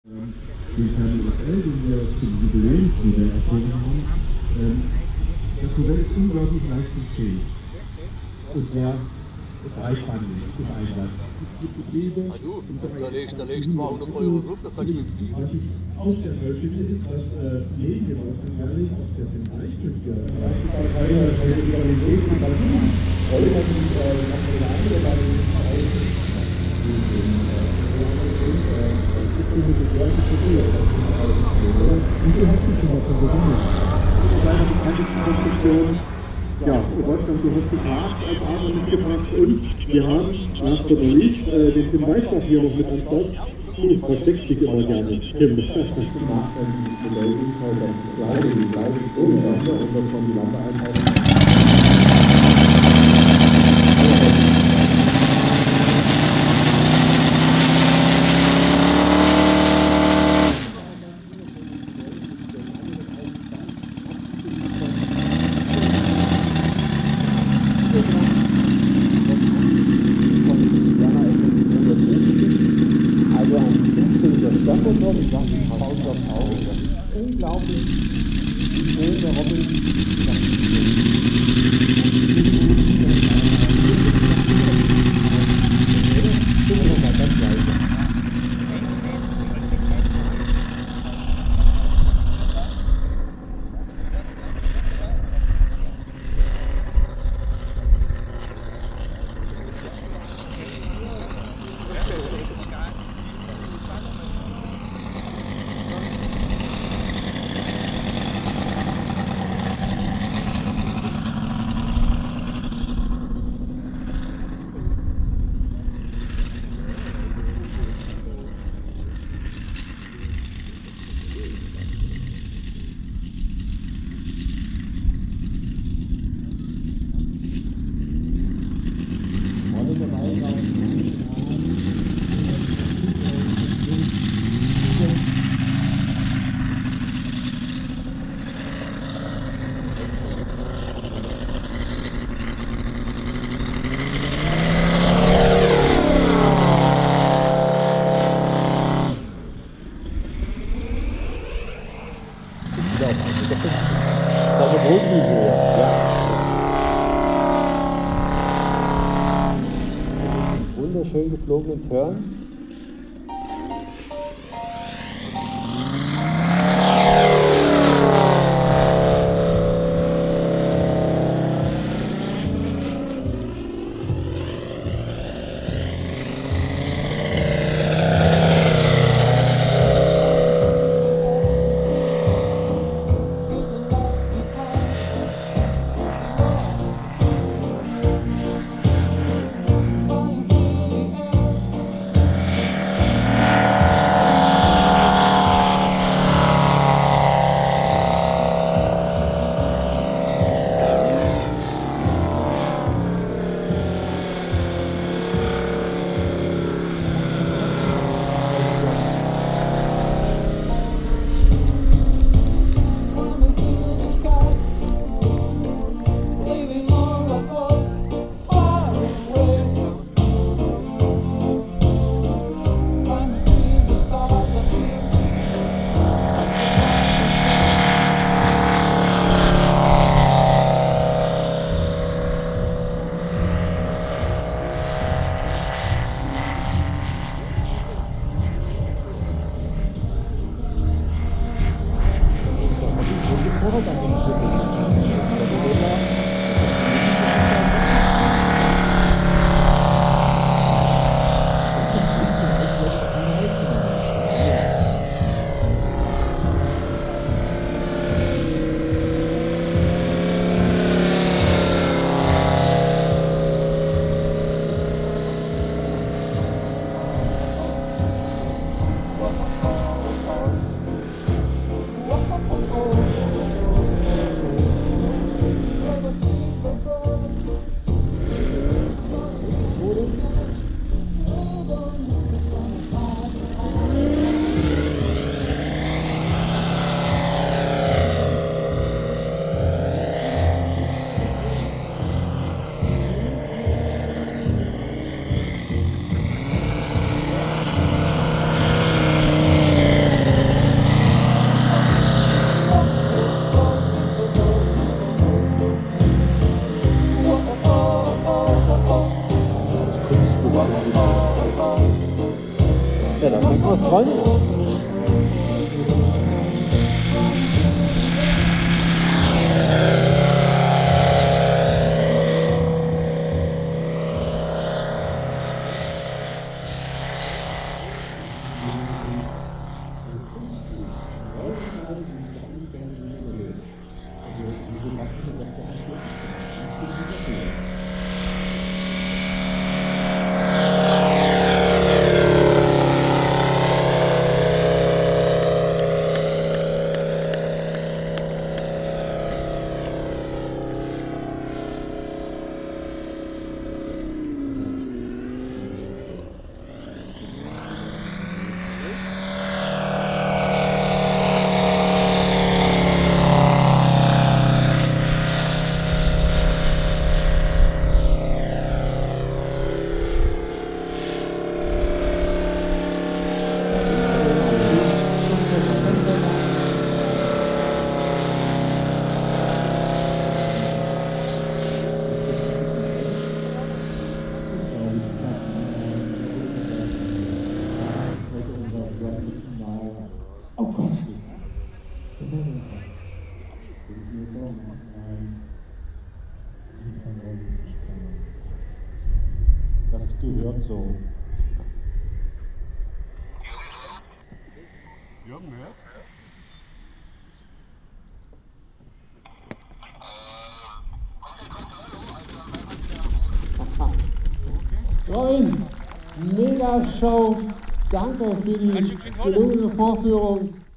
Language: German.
Die KML, den wir zum Jubiläumsmodell erfunden haben, dazu ist unglaublich leistungsfähig. Und der breitbandig im Einsatz. Da legst du 200 Euro drauf, da kannst du nicht fliegen. Was ich auch sehr toll finde, ist, dass neben dem Außengallery auf der Zentralstücke ja, in Deutschland gehört zu Park als Arme mitgebracht und wir haben nach so einer Leaks den Tim Weissach hier noch mit an Bord. Versteckt sich immer gerne. Tim. Und dann kommen die Landeeinheiten. Unglaublich, wie schön der Robin wunderschön geflogenen Turn. Das gehört so. Jürgen hört? Robin, mega Show. Danke für die gelungene Vorführung.